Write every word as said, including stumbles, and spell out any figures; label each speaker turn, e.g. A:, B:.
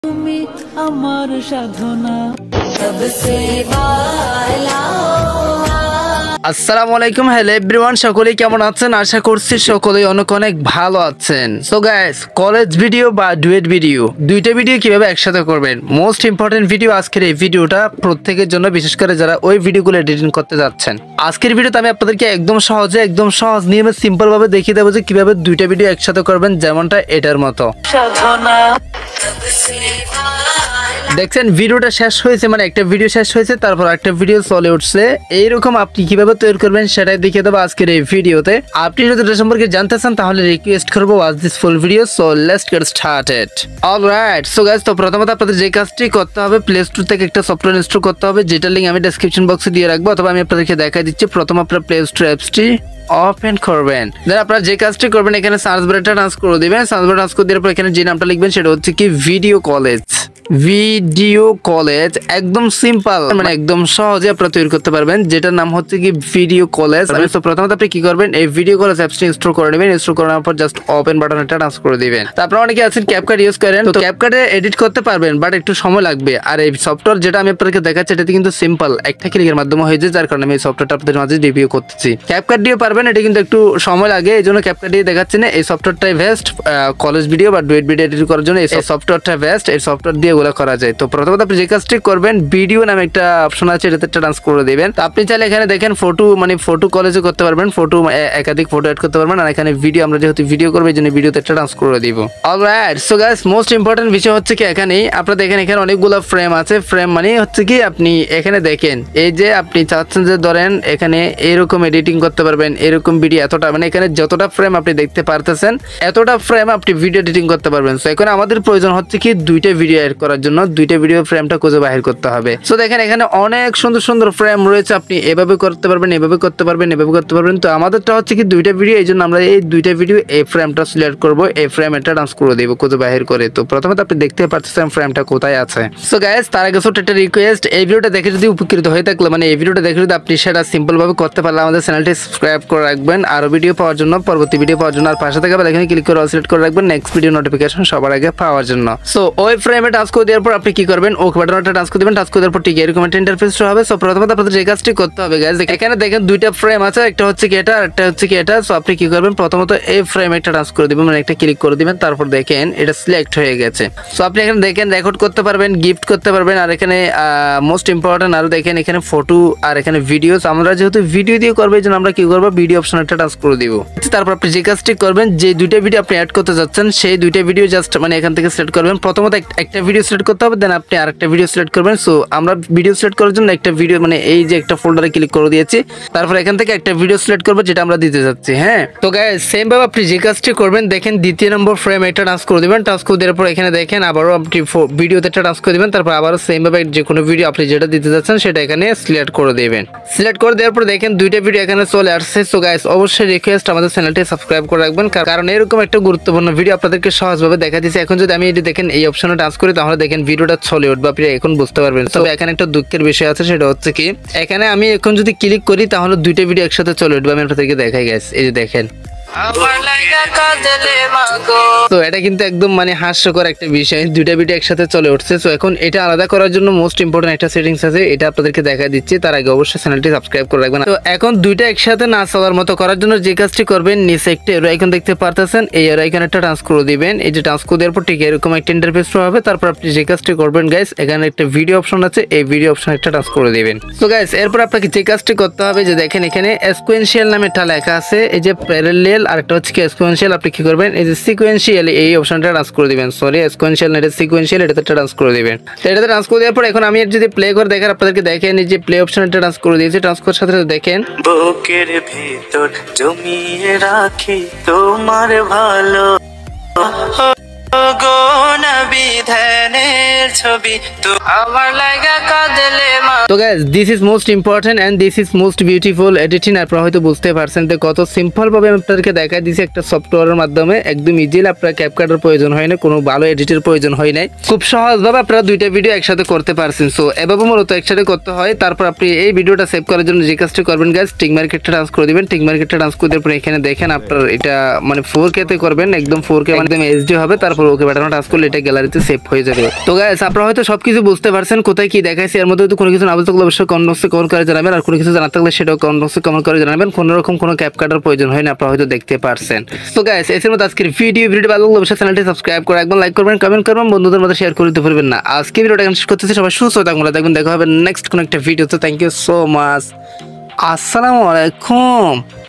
A: তুমি আমার সাধনা
B: আসসালামু আলাইকুম, হ্যালো এভরিওয়ান, সকলেই কেমন আছেন? আশা করছি সকলেই অনেক অনেক ভালো আছেন। সো গাইস, কলেজ ভিডিও বা ডুয়েট ভিডিও দুইটা ভিডিও কিভাবে একসাথে করবেন, মোস্ট ইম্পর্টেন্ট ভিডিও আজকের এই ভিডিওটা প্রত্যেকের জন্য, বিশেষ করে যারা ওই ভিডিওগুলো এডিটিং করতে যাচ্ছেন। আজকের ভিডিওতে আমি আপনাদেরকে একদম সহজে একদম সহজ নিয়মে সিম্পল ভাবে দেখিয়ে দেবো যে কিভাবে দুইটা ভিডিও একসাথে করবেন, যেমনটা এটার মতো। দেখছেন ভিডিওটা শেষ হয়েছে, মানে একটা ভিডিও শেষ হয়েছে, তারপর একটা ভিডিও চলে উঠছে। এইরকম আপনি কিভাবে তৈরি করবেন সেটাই দেখিয়ে দেবো আজকের এই ভিডিওতে। আপনি যদি এটা সম্পর্কে জানতে চান তাহলে রিকোয়েস্ট করবো watch this full video. So let's get started. Alright, so guys, তো প্রথমত আপনাদের যে কাজটি করতে হবে, প্লে স্টোর থেকে একটা সফটওয়্যার ইনস্টল করতে হবে, যেটা লিঙ্ক আমি ডেসক্রিপশন বক্সে দিয়ে রাখবো, অথবা আমি আপনাদেরকে দেখাই দিচ্ছি। প্রথম আপনার প্লে স্টোর অ্যাপসটি ওপেন করবেন। দেন আপনারা যে কাজটি করবেন, এখানে সার্চ বারটা টাচ করে দিবেন। সার্চ বার টাচ করে দেওয়ার পর এখানে যে নামটা লিখবেন সেটা হচ্ছে কি ভিডিও কলেজ। ভিডিও কলেজ একদম সিম্পল, মানে একদম সহজে আপনারা তৈরি করতে পারবেন, যেটার নাম হচ্ছে কি ভিডিও কলেজ। তো প্রথমত আপনি কি করবেন, এই ভিডিও কলেজ অ্যাপসটি ইনস্টল করে নেবেন। ইনস্টল করার পর জাস্ট ওপেন বাটনটা টাচ করে দিবেন। তারপর অনেকে আছেন ক্যাপকাট ইউজ করেন, তো ক্যাপকাটে এডিট করতে পারবেন, বাট একটু সময় লাগবে। আর এই সফটওয়্যার যেটা আমি আপনাদেরকে দেখাচ্ছি এটাতে কিন্তু সিম্পল, একটা ক্লিকের মাধ্যমে হয়ে যায়, যার কারণে আমি এই সফটওয়্যারটা আপনাদের মাঝে রিভিউ করতেছি। ক্যাপকাট দিয়ে পারবেন, এটা কিন্তু একটু সময় লাগে, এই জন্য ক্যাপকাট দিয়ে দেখাচ্ছি না। এই সফটওয়্যারটাই বেস্ট কলেজ ভিডিও বা ডুয়েট ভিডিও এডিট করার জন্য। এই সফটওয়্যারটা বেস্ট, এই সফটওয়্যার দিয়ে এগুলো করা যায়। তো প্রথমত আপনি যে কাজটি করবেন, ভিডিও নামে একটা অপশন আছে, এটাতে ট্রান্স করে দিবেন। তো আপনি চাইলে এখানে দেখেন ফটো, মানে ফটো কলেজে করতে পারবেন, ফটো একাধিক ফটো অ্যাড করতে পারবেন। আর এখানে ভিডিও, আমরা যেহেতু ভিডিও করবো এই জন্য ভিডিওতে ট্রান্স করে দিব। Alright, so guys, most important বিষয় হচ্ছে কি এখানেই আপনারা দেখেন, এখানে অনেকগুলো ফ্রেম আছে। ফ্রেম মানে হচ্ছে কি আপনি এখানে দেখেন, এই যে আপনি চাচ্ছেন যে ধরেন এখানে এরকম এডিটিং করতে পারবেন, এরকম ভিডিও এতটা, মানে এখানে যতটা ফ্রেম আপনি দেখতে পারতেছেন এতটা ফ্রেম আপনি ভিডিও এডিটিং করতে পারবেন। সো এখন আমাদের প্রয়োজন হচ্ছে কি দুইটা ভিডিও এড করার জন্য, দুইটা ভিডিও ফ্রেমটা খুঁজে বাহির করতে হবে। সো দেখেন এখানে অনেক সুন্দর সুন্দর ফ্রেম রয়েছে, আপনি এভাবে করতে পারবেন, এভাবে করতে পারবেন, এভাবে করতে পারবেন। তো আমাদেরটা হচ্ছে কি দুইটা ভিডিও, এই জন্য আমরা এই দুইটা ভিডিও এই ফ্রেমটা সিলেক্ট করবো, এই ফ্রেম এটা ডান্স করে দেবো খুঁজে বাহির করে। তো প্রথমে আপনি দেখতে পাচ্ছেন ফ্রেমটা কোথায় আছে। সো গাইস, তার আগে ছোট একটা রিকোয়েস্ট, এই ভিডিওটা দেখে যদি উপকৃত হয়ে থাকলে, মানে এই ভিডিওটা দেখে যদি আপনি সেটা সিম্পল ভাবে করতে পারলে আমাদের চ্যানেলটি সাবস্ক্রাইব করে রাখবেন, আরো ভিডিও পাওয়ার জন্য, পরবর্তী ভিডিও পাওয়ার জন্য। আর পাশে থেকে এখানে ক্লিক করে অল সিলেক্ট করে রাখবেন নেক্সট ভিডিও নোটিফিকেশন সবার আগে পাওয়ার জন্য। সো ওই ফ্রেমে টাচ করে দেওয়ার পর আপনি কি করবেন, ওকে বাটনটা টাচ করে দিবেন। টাচ করে দেওয়ার পর ঠিক এরকম একটা ইন্টারফেস হবে। সো প্রথমত আপনাদের যে কাজটি করতে হবে গাইস, এখানে দেখেন দুইটা ফ্রেম আছে, একটা হচ্ছে কি এটা, আর একটা হচ্ছে কি এটা। সো আপনি কি করবেন, প্রথমত এই ফ্রেমে একটা টাচ করে দিবেন, মানে একটা ক্লিক করে দিবেন। তারপর দেখেন এটা সিলেক্ট হয়ে গেছে। সো আপনি এখানে দেখেন রেকর্ড করতে পারবেন, গিফট করতে পারবেন, আর এখানে মোস্ট ইম্পর্টেন্ট আরো দেখেন এখানে ফটো আর এখানে ভিডিওস। আমরা যেহেতু ভিডিও দিয়ে করবো এই জন্য আমরা কি করবো, ভিডিও অপশন একটা টাচ করে দিব। তারপর আপনি যে কাজটি করবেন, যে দুইটা ভিডিও আপনি অ্যাড করতে যাচ্ছেন সেই দুইটা ভিডিও জাস্ট মানে এখান থেকে সিলেক্ট করবেন। প্রথমত একটা ভিডিও সিলেক্ট করতে হবে, দেন আপনি আরেকটা ভিডিও সিলেক্ট করবেন। সো আমরা ভিডিও সিলেক্ট করার জন্য একটা ভিডিও, মানে এই যে একটা ফোল্ডারে ক্লিক করে দিয়েছি, তারপর এখান থেকে একটা ভিডিও সিলেক্ট করবো যেটা আমরা দিতে যাচ্ছি। হ্যাঁ, তো গাইস সেম ভাবে আপনি যে কাজটি করবেন, দেখেন দ্বিতীয় নম্বর ফ্রেম এটা টাচ করে দিবেন। টাচ করে দেওয়ার পর এখানে দেখেন আবারও আপনি ভিডিওতে একটা টাচ করে দিবেন। তারপর আবারও সেম ভাবে যে কোনো ভিডিও আপনি যেটা দিতে যাচ্ছেন সেটা এখানে সিলেক্ট করে দিবেন। সিলেক্ট করে দেওয়ার পর দেখেন দুইটা ভিডিও এখানে চলে আসছে। সো গাইস, অবশ্যই রিকোয়েস্ট আমাদের চ্যানেলটি সাবস্ক্রাইব করে রাখবেন, কারণ এরকম একটা গুরুত্বপূর্ণ ভিডিও আপনাদেরকে সহজভাবে দেখা দিচ্ছি। এখন যদি আমি এটি দেখেন এই অপশনে টাচ করি তাহলে দেখেন ভিডিওটা চলে উঠবে, আপনি এখন বুঝতে পারবেন। তবে এখানে একটা দুঃখের বিষয় আছে, সেটা হচ্ছে কি এখানে আমি এখন যদি ক্লিক করি তাহলে দুইটা ভিডিও একসাথে চলে উঠবে। আমি আপনাদেরকে দেখাই গাইস, এই যে দেখেন। তো এটা কিন্তু একদম মানে হাস্যকর একটা বিষয়, দুইটা ভিডিও একসাথে চলে উঠছে। তো এখন এটা আলাদা করার জন্য মোস্ট ইম্পর্টেন্ট একটা সেটিংস আছে, এটা আপনাদেরকে দেখা দিচ্ছি। তার আগে অবশ্যই চ্যানেলটি সাবস্ক্রাইব করে রাখবেন। তো এখন দুইটা একসাথে না চলার মতো করার জন্য যে কাজটি করবেন, নিচে একটা এরো আইকন দেখতে পারতেছেন, এই এরো আইকন একটা টাচ করে দিবেন। এই যে টাচ করে দেওয়ার পর ঠিক এরকম একটা ইন্টারফেস হবে। তারপর আপনি যে কাজটি করবেন গাইস, এখানে একটা ভিডিও অপশন আছে, এই ভিডিও অপশন একটা টাচ করে দিবেন। তো গাইস এরপর আপনাকে যে কাজটি করতে হবে, যে দেখেন এখানে সিকোয়েন্সিয়াল নামে একটা লেখা আছে, এই যে প্যারালেল, আর একটা হচ্ছে কি সিকোয়েন্সিয়াল। আপনি কি করবেন, এই যে সিকোয়েন্সিয়াল এই অপশনটা টাচ করে দিবেন। সরি, সিকোয়েন্সিয়াল না, এটা সিকোয়েন্সিয়াল, এটাতে টাচ করে দিবেন। তো এটাতে টাচ করে দেওয়ার পর এখন আমি যদি প্লে করে দেখেন, আপনাদেরকে দেখেন এই যে প্লে অপশনটা টাচ করে দিয়েছি। টাচ করার সাথে সাথে দেখেন
C: বুকের ভিতর জমিয়ে রাখি তোমার ভালো গো নবী ধ্যানে নিজের ছবি তো আমার লাগা কাঁদলে মা।
B: তো guys this is most important and this is most beautiful editing. আপনারা হয়তো বুঝতে পারছেন যে কত সিম্পল ভাবে আমি আপনাদেরকে দেখাই দিয়েছি একটা সফটওয়্যারের মাধ্যমে, একদম ইজিলি আপনার ক্যাপকাটের প্রয়োজন হয় না, কোনো ভালো এডিটের প্রয়োজন হয় নাই, খুব সহজভাবে আপনারা দুইটা ভিডিও একসাথে করতে পারছেন। সো এভাবে মূলত একসাথে করতে হয়। তারপর আপনি এই ভিডিওটা সেভ করার জন্য যে কাজটি করবেন গাইস, টিক মার্কেটটা ট্রান্স করে দিবেন। টিক মার্কেটটা ট্রান্স করে দেওয়ার পর এখানে দেখেন আপনার এটা মানে ফোর কে তে করবেন, একদম ফোর কে মানে একদম এইচডি হবে। তারপর ওকে বাটনে টাচ করলে এটা গ্যালারিতে সেভ হয়ে যাবে। তো গাইস আপনারা হয়তো সবকিছু বুঝতে পারছেন কোথায় কি দেখাইছি, এর মধ্যে কোনো কিছু না বুঝতে থাকলে অবশ্যই কমেন্ট বক্সে কমেন্ট করে জানাবেন, আর কোনো কিছু জানার থাকলে সেটাও কমেন্ট বক্সে কমেন্ট করে জানাবেন। কোনো রকম কোনো ক্যাপকাটের প্রয়োজন হয় না, আপনারা হয়তো দেখতে পারছেন। তো গাইস এর মধ্যে আজকের ভিডিও ভিডিও ভালো লাগলে অবশ্যই চ্যানেলটি সাবস্ক্রাইব করে একদম লাইক করবেন, কমেন্ট করবেন, বন্ধুদের মধ্যে শেয়ার করে দিতে ভুলবেন না। আজকে ভিডিওটা শেষ করতেছি, সবাই সুস্থ থাকুন, দেখবেন দেখা হবে নেক্সট কোনো একটা ভিডিওতে। থ্যাংক ইউ সো মাচ, আসসালামু আলাইকুম।